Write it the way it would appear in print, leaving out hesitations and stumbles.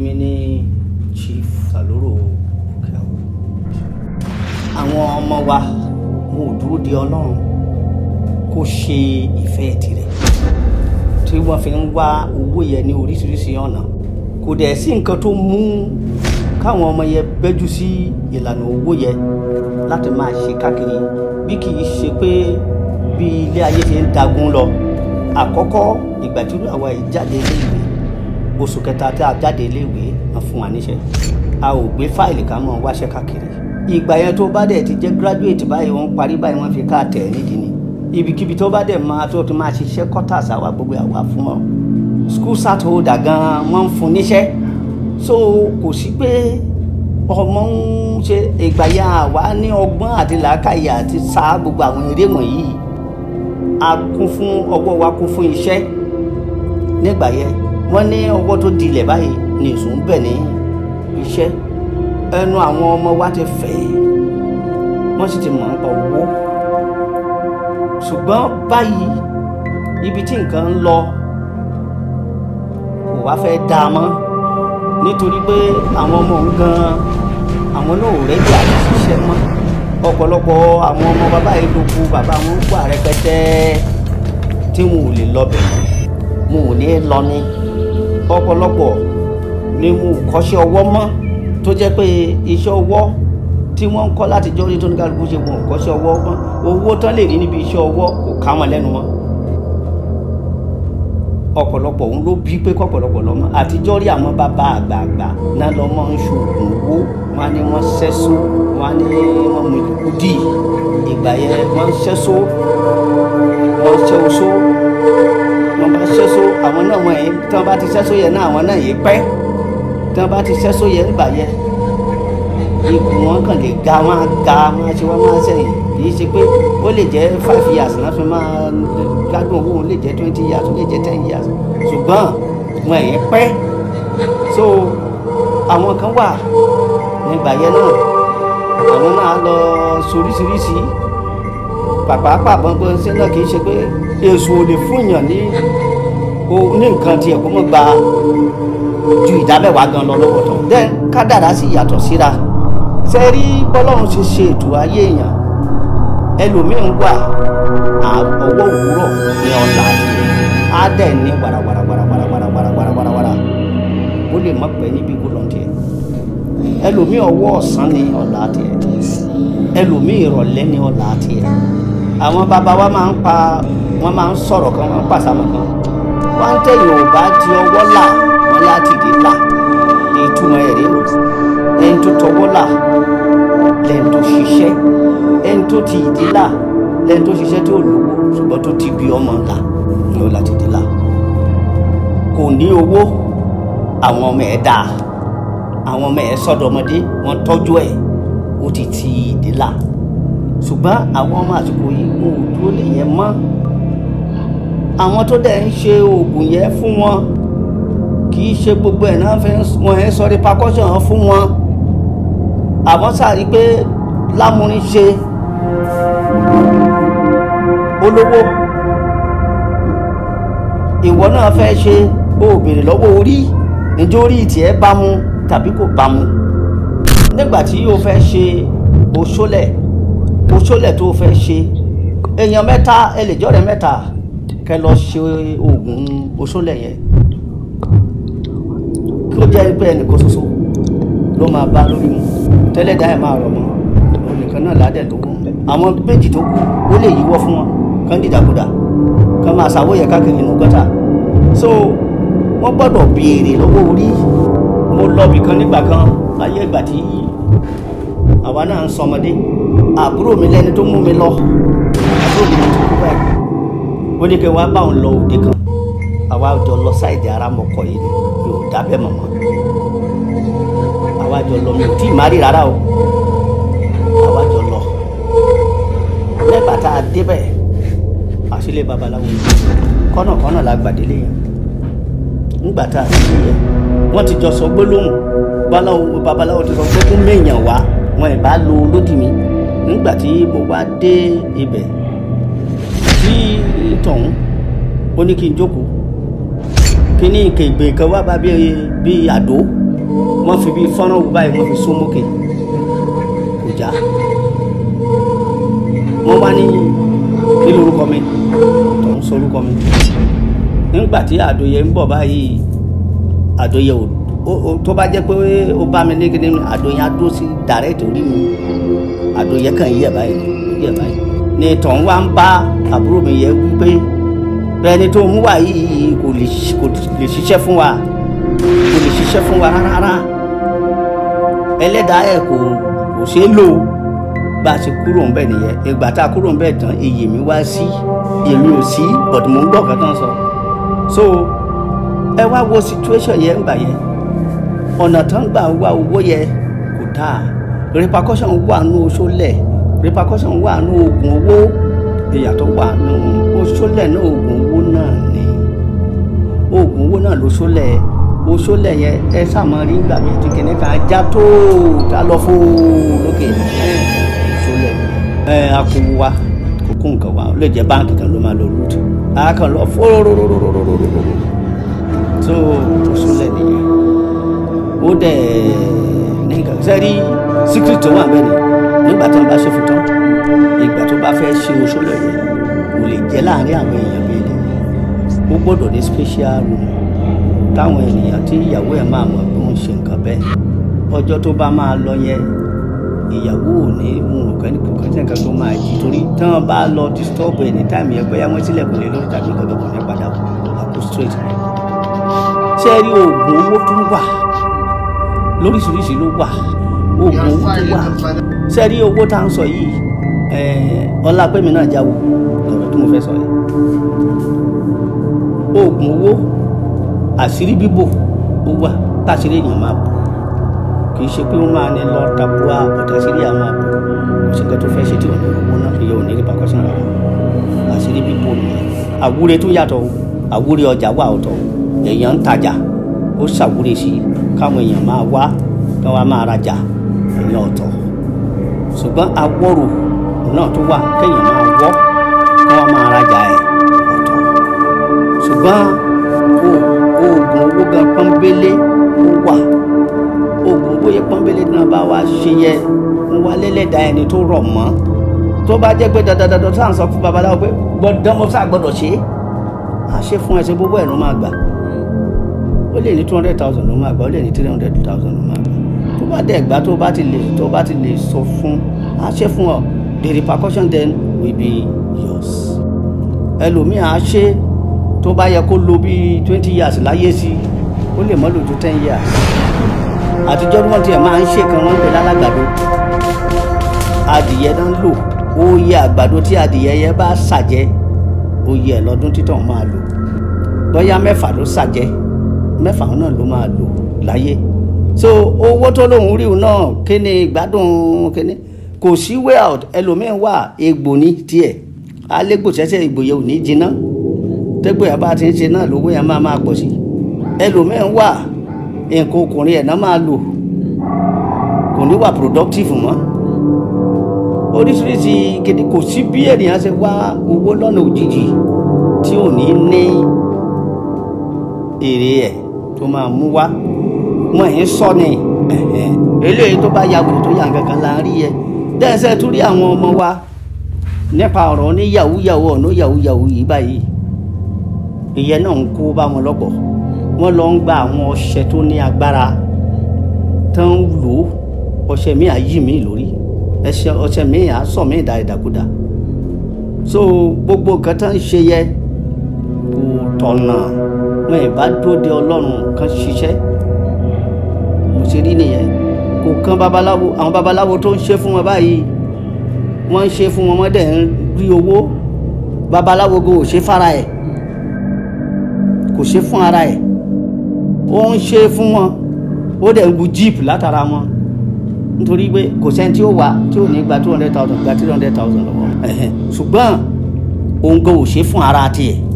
èmi ní Chief Saloro Òkèàwọ̀. Àwọn ọmọ wa mo dúró de Ọlọ́run kó ṣe ìfẹ́ tirẹ̀ tí wọ́n fi ń wá owó yẹn ní oríṣiríṣi ọ̀nà. Kò dẹ̀ sí nǹkan tó mú káwọn ọmọ yẹn bẹ́jú sí ìlànà owó yẹn láti máa ṣe káàkiri bí kì í ṣe pé bí ilé ayé ti ń dagun lọ. Àkọ́kọ́ ìgbà tí àwa yìí jáde iléèwé oṣù kẹta tí a jáde iléèwé wọ́n fún wa níṣẹ́. A ò gbé fáìlì ká mọ̀ wáṣẹ́ káàkiri. Ìgbà yẹn tó bá dẹ̀ ti jẹ́ graduate báyìí wọ́n parí báyìí wọ́n fi káàtẹ̀ nídìí ni. Ibikíbi tó bá dẹ̀ máa tó ti máa ṣiṣẹ́ quarters àwa gbogbo àwa fún wọn. School start holder gan wọ́n ń fún níṣẹ́. So kò sí pé ọmọ ń ṣe ìgbà yẹn àwa ní ọgbọ́n àti làákàyè àti sá gbogbo àwọn eré wọ̀nyí. A kún fún ọwọ́ wa kún fún iṣẹ́. Nígbà yẹn wọ́n ní ọwọ́ tó dilẹ̀ báyìí ní èso ń bẹ̀ ní iṣẹ́. Ẹnu àwọn ọmọ wa ti fẹ̀ wọ́n sì ti mọ̀ nípa owó. Ṣùgbọ́n báyìí ibi tí nǹkan ń lọ kò wá fẹ́ dáa mọ́ nítorí pé àwọn ọmọ òun gan-an àwọn náà ò rẹ́dí àti ṣiṣẹ́ mọ́. Ọ̀pọ̀lọpọ̀ àwọn ọmọ bàbá yìí ló kú bàbá wọn wà rẹpẹtẹ tí wọn ò lè lọ bẹ̀ mọ́ wọn ò ní lọ ní. Ọ̀pọ̀lọpọ̀ ni wọn ò kọ́ṣẹ́ ọwọ́ mọ́ tó jẹ́ pé iṣẹ́ ọwọ́ tí wọ́n ń kọ́ láti jọ́ orí tó ní kálukú ṣe wọn ò kọ́ṣẹ́ ọwọ́ mọ́. Owó tán lè rí níbi iṣẹ́ ọwọ́ kò ká wọn lẹ́nu mọ́. Ọ̀pọ̀lọpọ̀ òun ló bí pé kọ́pọ̀lọpọ̀ lọ́mọ àtijọ́ rí àwọn bàbá àgbààgbà náà lọ́mọ ń ṣoògùn owó wọn ni wọ́n ṣẹ́só wọn ni wọ́n mú ìlúkúdì. Ìgbà yẹn wọ́n ṣẹ́só wọ́n ṣẹ́ oṣó wọ́n bá ṣẹ́só àwọn náà wọ̀nyí tí wọ́n bá ti ṣẹ́só yẹn náà àwọn náà yìí pẹ́ tí wọ́n bá ti ṣẹ́só yẹn nígbà yẹn ikùn wọn kàn lè ga wọn á ga wọn á ṣe wọn máa ṣẹ̀yìn kì í ṣe pé ó lè jẹ́ 5 years náà fi máa gbádùn owó òun lè jẹ́ 20 years ó lè jẹ́ 10 years ṣùgbọ́n wọn ẹ̀yìn pẹ́. So àwọn kan wà nígbà yẹn náà àwọn náà lọ soríṣiríṣi pàpàpà gbọ́ngbọ́n sí náà kì í ṣe pé èso ò lè fún èèyàn ní nǹkan tiẹ̀ kó mọ̀ gba ju ìdámẹ́wàá gan lọ lọ́wọ́ tán. Then kádàrá sì yàtọ̀ síra. Ṣé rí bọ́lọ́run ṣe ṣe ètò ayé èèyàn ẹlòmíín wà ọwọ́ òwúrọ̀ ní ọ̀la á dẹ̀ ní wàràwàràwàràwàràwàràwàràwàrà ó lè má pẹ́ níbi kó lọ́n tiẹ̀. Ẹlòmíín ọwọ́ ọ̀sán ní ọ̀la tiẹ̀ ẹlòmíín ìrọ̀lẹ́ ní ọ̀la tiẹ̀. Àwọn bàbá wa wọ́n máa ń sọ̀rọ̀ kan wọ́n ń pàṣàmọ̀ kan wọ́n ń tẹ̀yìn ò bá ti ọwọ́ là wọ́n láti dé là ìtumọ̀ ẹ̀rí ẹni tó tọwọ́ là lẹ́ni tó ṣiṣẹ́ ẹni tó ti ìdí là lẹ́ni tó ṣiṣẹ́ tó lówó ṣùgbọ́n tó ti bí ọmọ là ló láti dé là. Kò ní owó àwọn ọmọ ẹ̀ dáa àwọn ọmọ ẹ̀ sọ́dọ̀mọdé wọ́n tọ́jú ẹ̀ ó ti ìdí là. Ṣùgbọ́n àwọn ọmọ àsìkò yìí kò dúró lè yẹn mọ́. Àwọn tó dẹ̀ ń ṣe oògùn yẹn fún wọn kì í ṣe gbogbo ẹ̀ náà wọ́n ẹ̀ sọ repercussion fún wọn. Àwọn sáré pé lámúrin ṣe olówó ìwọ náà fẹ́ ṣe ó béèrè lọ́wọ́ orí ǹjẹ́ orí tiẹ̀ bá mu tàbí kò bá mu. Nígbà tí o fẹ́ ṣe oṣólẹ̀ tó fẹ́ ṣe èèyàn mẹ́ta ẹlẹ́jọ́rẹ́ mẹ́ta kẹ́ lọ ṣe oògùn oṣólẹ̀ yẹn kí ó jẹ́ pé ẹnìkan ṣoṣo ló máa bá lórí mu tẹ́lẹ̀ dá ẹ̀ máa rọ̀ mọ́ onìkan náà ládẹ̀ tó kù. Àwọn méjì tó kù ó lè yíwọ́ fún wọn kán dìdàkudà kán máa ṣàwòyẹ káàkiri inú gọ́tà. So wọ́n gbọ́dọ̀ béèrè lọ́wọ́ orí. Mo lọ bì kan nígbà kan láyé ìgbà tí àwa náà ń sọmọdé àbúrò mi lẹ́ni tó mú mi lọ àbúrò mi tó kú báyìí ó ní kí wọ́n bá òun lọ òde kan àwa jọ lọ sáìdì ara mọ̀kọ́ yìí mi ò dábẹ́ mọ̀mọ́ àwa jọ lọ mi ò tí ì má rí rárá o àwa jọ lọ lẹ́bàá tá a débẹ̀ àṣìlẹ̀ babaláwo kọ́nàkọ́nà la gbàdélé yẹn ńgbà tá a ti yẹ wọ́n ti jọ sọ gbólóhùn babaláwo ti sọ pé kún méèyàn wá wọn ì bá lo lódì mi. Nígbà tí mo wá dé ibẹ̀ tí tọ̀hún ó ní kí n jókòó kí ní ìkègbè kan wá bá bí àdó wọ́n fi bí fọ́nrán wù báyìí wọ́n fi sún mókè kò já. wọ́n wá ní kí lorúkọ mi tó ń sọ orúkọ mi nígbà tí Àdóyè ń bọ̀ báyìí Àdóyè tó bá jẹ́ pé ó bá mi ní kíni Àdóyè á dó sí dàrẹ́tì orí mi Àdóyè kàn yẹ̀ báyìí ní tọ̀hún wá ń bá àbúrò mi yẹ wípé bẹ́ẹ̀ni tó mú wá yìí kò lè ṣiṣẹ́ fún wa rárá ẹlẹ́dàá ẹ̀ kò ṣeé lò bá a ṣe kúrò ńbẹ̀ nìyẹn ìgbà tá a kúrò ńbẹ̀ tán iyì mi wá sí èmi ò sí but mo ń gbọ́ ọ̀kan tán sọ so ẹ wá wo situation yẹn ńgbà yẹn ọ̀nà tán gbà wá owó yẹn kò dáa repercussion wà nù oṣoolẹ̀ repercussion wà nù oògùn owó ìyàtọ̀ wà nù oṣoolẹ̀ náà oògùn owó náà ni oògùn owó náà lóṣoolẹ̀ oṣoolẹ̀ yẹn ẹ sàmọ́ rí gbà mí tí kìnìún kan já tó tá lọ fó lókè oṣoolẹ̀ akówó wa kò kó nǹkan wa ó lè jẹ́ báńkì kan ló máa lọ lùtù a kàn lọ fóróróróróróróró tó oṣoolẹ̀ nìyẹn ó dẹ̀ ní nǹkan sẹ́rí secret tó wà bẹ́ẹ̀ ni nígbà tí wọ́n bá ṣe fún tán ìgbà tó bá fẹ́ ṣe oṣoolẹ̀ yẹn kò lè jẹ́ láàrin àwọn èèyàn bẹ́ẹ̀ ni ó gbọ́dọ̀ ní special room táwọn ènìyàn tí ìyàwó ẹ̀ máa mọ̀ pé wọ́n ṣe nǹkan bẹ́ẹ̀ ọjọ́ tó bá máa lọ yẹn ìyàwó ò ní mú nǹkan ní kankan tí nǹkan tó máa jí torí tí wọ́n bá lọ disturb ẹ̀ ní táìmù yẹn bóyá wọ́n sílẹ̀ kò lè lórí tàbí nǹkan tó kàn ní padà àpò straight rẹ̀. ṣé ẹ rí oògùn owó tó wà lóríṣiríṣi ló wà oògùn owó tó wà ṣé ẹ rí owó tá à ń sọ yìí ọlá pẹ́mi náà jáwó lọ́rọ̀ tí mo fẹ́ sọ yìí oògùn owó àṣírí bíbò ó wà táṣírí èèyàn máa bò kì í ṣe pé ó máa ní lọ tabua ọ̀tàṣírí à máa bò kò sí nǹkan tó fẹ́ ṣe tí ò ní owó náà ìyẹn ò ní rí pàkọ́sí rárá àṣírí bíbò nìyẹn àwúre tó yàtọ̀ àwúre ọjà wà ọ̀tọ̀ èèyàn ń tajà ó ṣàwúre sí káwọn èèyàn máa wá kí wọ́n máa rajà èèyàn ọ̀tọ̀ ṣùgbọ́n awọ́rò náà tó wà kéèyàn máa wọ́ kí wọ́n máa rajà ẹ̀ ọ̀tọ̀ ṣùgbọ́n oògùn owó gan pọ́nbélé ó wà oògùn owó yẹn pọ́nbélé náà bá wá ṣe yẹ ń wá lẹ́lẹ́dàá ẹni tó rọ̀ mọ́ tó bá jẹ́ pé dandandandan sáà ń sọ fún babaláwo pé gbọ́dọ̀ mo sáà gbọ́dọ̀ ṣe é à ṣe fún ẹsẹ̀ gbogbo ẹ̀ ló máa gbà ó lè ní 200,000 ló máa gbà ó lè ní 300,000 ló máa gbà tó bá dẹ̀ gbà tó bá ti lè sọ fún à ṣe fún ọ the repercussion then will be yours ẹlòmíì à ṣe tó bá yẹ kó lo bí 20 years láyé sí ó lè mọ́ lò tó 10 years àtijọ́ bí wọ́n tiẹ̀ máa ń ṣe kan wọ́n ń pè lálágbàdo adìyẹ náà ń lò oyè àgbàdo tí adìyẹ yẹn bá ṣàjẹ́ oyè ẹ̀ lọ́dún títàn máa lò bóyá 6 ló ṣàjẹ́ 6 náà ló máa lò láyé so owó tó lóun rí náà kíni ìgbádùn kíni kò sí way out ẹlòmíín wà egbò ní tiẹ̀ alẹ́gbò ṣẹ́ṣẹ́ egbò yẹn ò ní jiná tẹ́gbò yẹn bá ti ń ṣe náà lówó yẹn máa pọ̀ sí ẹlòmíín wà nǹkan ọkùnrin ẹ̀ náà máa lò kò ní wà productive mọ́ oríṣiríṣi gidi kò sí bí ènìyàn ṣe wá owó lọ́nà òjijì tí ò ní ní èrè ẹ̀ tó máa mú wá wọn ẹ̀ ń sọ ni eléyìí tó bá yàgò tó yà kankan là ń rí ẹ dẹ́sẹ̀ tún rí àwọn ọmọ wa nípa ọ̀rọ̀ ní yàwúyàwó ọ̀nà yàwúyàwó yìí báyìí ìyẹn náà ń kó bá wọn lọ́pọ̀ wọ́n lọ ń gba àwọn ọṣẹ tó ní agbára tó ń lò ọṣẹ mi àyí mi lórí ọṣẹ mi à sọ mi ìdàkudà so gbogbo nǹkan tó ń ṣe yẹ kò tọ̀nà wọn ìbá dúró de ọlọ́run kan ṣiṣẹ́ mo ṣe rí nìyẹn kò kan babaláwo àwọn babaláwo tó ń ṣe fún wọn báyìí wọ́n ń ṣe fún wọn wọ́n dẹ̀ ń rí owó babaláwo go ò ṣe fara ẹ̀ kò ṣe fún ara ẹ̀ ó ń ṣe fún wọn ó dẹ̀ ń gu jeep látara wọn nítorí pé kò sẹ́ni tí ó wà tí ò ní gba 200,000 gba 300,000 lọ́wọ́ ṣùgbọ́n òun go ò ṣe fún ara tiẹ̀